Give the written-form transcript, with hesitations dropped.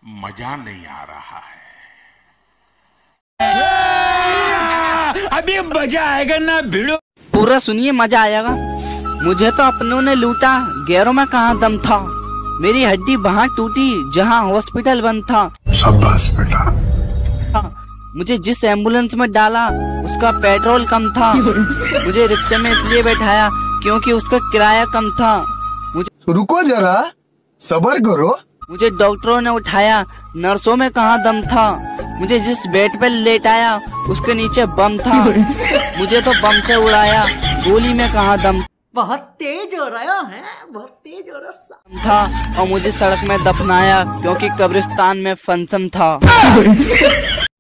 मजा नहीं आ रहा है। अभी मजा आएगा ना भिड़ो। पूरा सुनिए, मजा आएगा। मुझे तो अपनों ने लूटा, गैरों में कहाँ दम था। मेरी हड्डी वहाँ टूटी जहाँ हॉस्पिटल बंद था। शाबाश बेटा। मुझे जिस एम्बुलेंस में डाला उसका पेट्रोल कम था। मुझे रिक्शे में इसलिए बैठाया क्योंकि उसका किराया कम था। रुको जरा, सब्र करो। मुझे डॉक्टरों ने उठाया, नर्सों में कहाँ दम था। मुझे जिस बेड पर लेटाया उसके नीचे बम था। मुझे तो बम से उड़ाया, गोली में कहाँ दम बहुत तेज हो रहा है, बहुत तेज हो रहा था। और मुझे सड़क में दफनाया क्योंकि कब्रिस्तान में फंक्शन था।